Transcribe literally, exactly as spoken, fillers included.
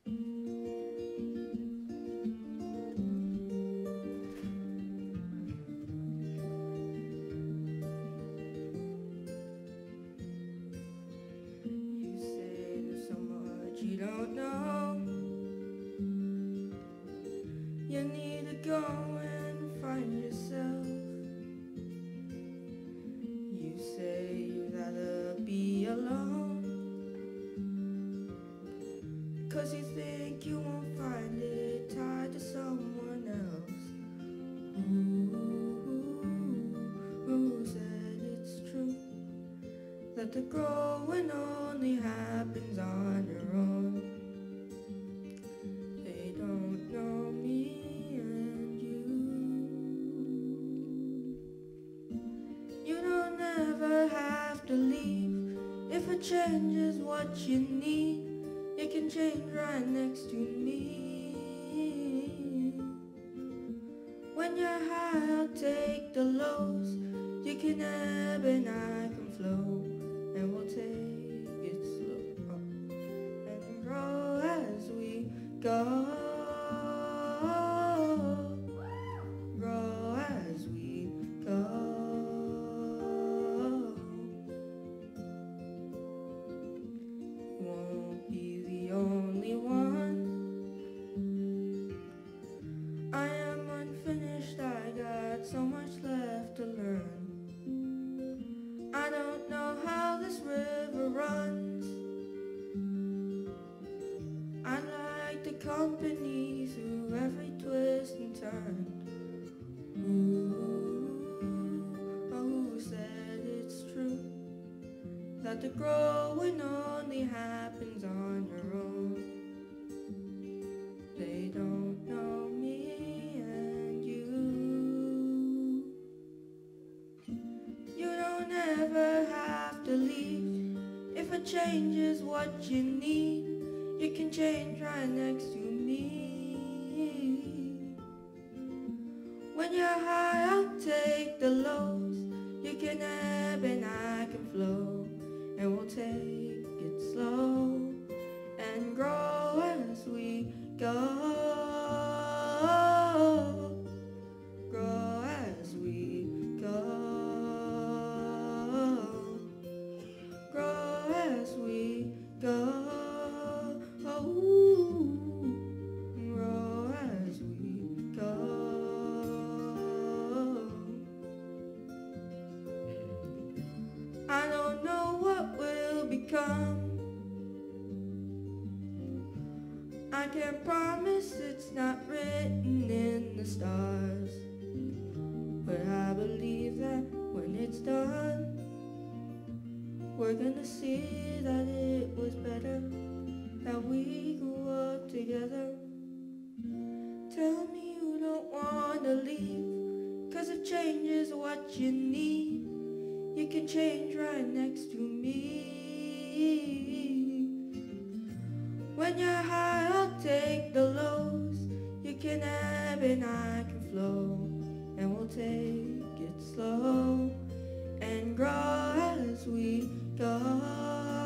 You don't know. You need to go and find yourself. You say you'd rather be alone, 'cause you think you won't find it tied to someone else. Ooh, who said it's true that the growing only happens on your own? They don't know me and you. You don't ever have to leave. If a change is what you need, you can change right next to me. When you're high, I'll take the lows. You can ebb and I can flow, and we'll take it slow and grow as we go. Grow as we go. Won't be the only one. I am unfinished, I got so much left to learn. I don't know how this river runs. I like the company through every twist and turn. Ooh, oh, who said it's true that the growing only happens on your own? They don't know me and you. You don't ever have to leave. If a change is what you need, you can change right next to me. When you're high, I'll take the lows. You can ebb and I can flow, and we'll take it slow and grow as we go. Grow as we go. Grow as we go. Grow as we go. I don't know what will become. I can't promise, it's not written in the stars, but I believe that when it's done, we're gonna see that it was better that we grew up together. Tell me you don't wanna leave, 'cause if change is what you need, you can change right next to me. When you're high, I'll take the lows. You can ebb and I can flow, and we'll take it slow and grow as we go.